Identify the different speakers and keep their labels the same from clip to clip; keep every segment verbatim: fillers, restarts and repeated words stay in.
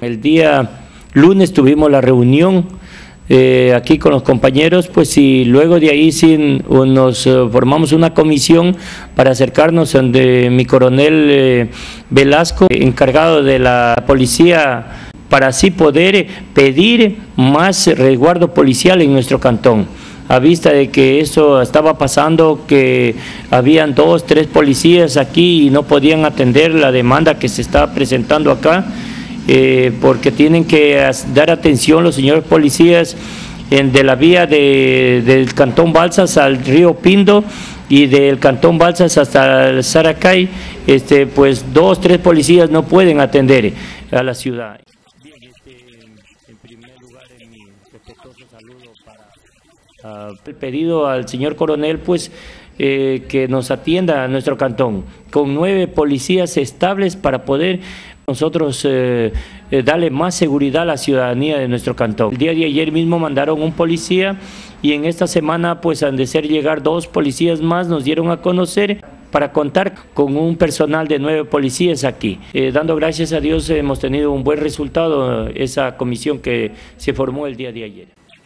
Speaker 1: El día lunes tuvimos la reunión eh, aquí con los compañeros, pues y luego de ahí sí, nos uh, formamos una comisión para acercarnos donde mi coronel eh, Velasco, encargado de la policía, para así poder pedir más resguardo policial en nuestro cantón, a vista de que eso estaba pasando, que habían dos, tres policías aquí y no podían atender la demanda que se está presentando acá, eh, porque tienen que dar atención los señores policías en, de la vía de, del Cantón Balsas al río Pindo y del Cantón Balsas hasta el Saracay, este, pues dos, tres policías no pueden atender a la ciudad. En primer lugar, en mi respetuoso saludo para uh, el pedido al señor coronel, pues eh, que nos atienda a nuestro cantón con nueve policías estables para poder nosotros eh, eh, darle más seguridad a la ciudadanía de nuestro cantón. El día de ayer mismo mandaron un policía y en esta semana pues han de ser llegar dos policías más, nos dieron a conocer, para contar con un personal de nueve policías aquí. Eh, dando gracias a Dios hemos tenido un buen resultado, esa comisión que se formó el día de ayer.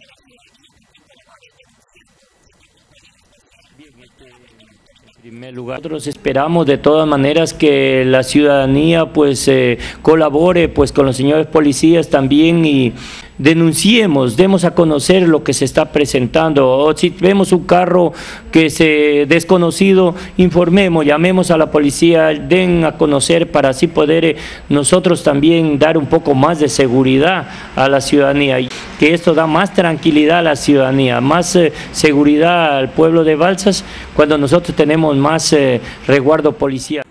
Speaker 1: Bien, este, en primer lugar, nosotros esperamos de todas maneras que la ciudadanía pues eh, colabore pues con los señores policías también y denunciemos, demos a conocer lo que se está presentando, o si vemos un carro que se desconocido, informemos, llamemos a la policía, den a conocer para así poder eh, nosotros también dar un poco más de seguridad a la ciudadanía, y que esto da más tranquilidad a la ciudadanía, más eh, seguridad al pueblo de Balsas cuando nosotros tenemos más eh, resguardo policial.